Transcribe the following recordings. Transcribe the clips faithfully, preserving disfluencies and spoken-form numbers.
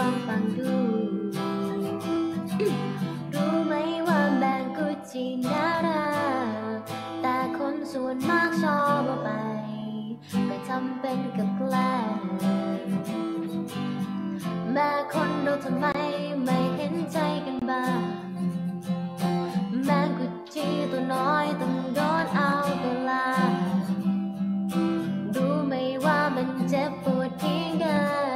องฟังดูรู้ไหมว่าแบงกุจิน่ารักแต่คนส่วนมากชอบเอาไปไปทำเป็นกับแกล้งแม่คนเราทำไมไม่เห็นใจกันบ้างแมงกุจิตัวน้อยต้องโดนเอาตัวลารู้ไหมว่ามันเจ็บปวดเพียงใด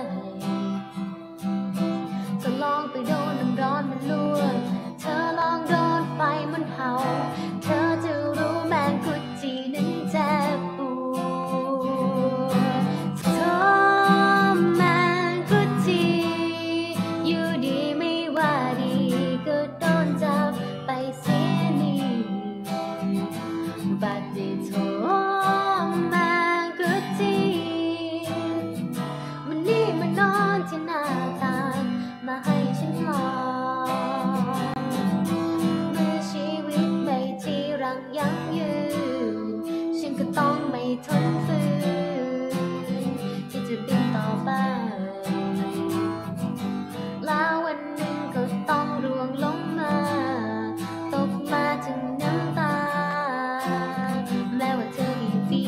จะลองไปโดนน้ำร้อนมันลวกเธอลองโดนไฟมันเผาเธอจะรู้แมงกุจินั้นเจ็บปวดเธอแมงกุจิอยู่ดีไม่ว่าดีก็โดนจับไปเสียนี่บัดนี้เธอแมงกุจิวันนี้มานอนที่หน้าต่างมาให้ฉันมองเมื่อชีวิตไม่ที่รังยั่งยืนฉันก็ต้องไม่ทนฝืนที่จะบินต่อไปแล้ววันหนึ่งก็ต้องร่วงลงมาตกมาถึงน้ำตาแม้ว่าเธอมีปี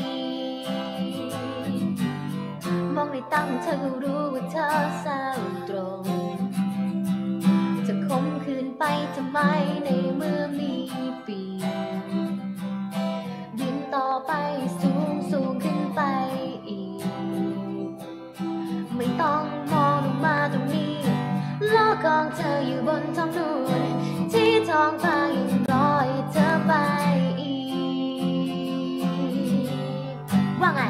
มองในตาเธอก็รู้ว่าเธอเศร้าตรงจะคมคืนไปทำไมในเมื่อมีปีบินต่อไปสูงสูงขึ้นไปอีกไม่ต้องมองลงมาตรงนี้โลกของเธออยู่บนท้องนู่นที่ท้องฟ้ายังรอให้เธอไปอีกว่าไง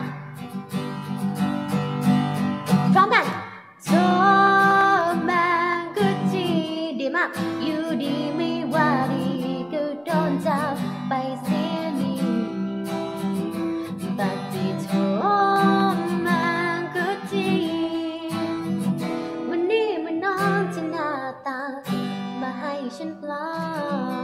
พร้อมกันเธอแมงกุจิดีมากอยู่ดีไม่ว่าดีก็โดนจับไปเสียนี่บัดนี้เธอแมงกุจิวันนี้มานอนที่หน้าต่างมาให้ฉันปลอบ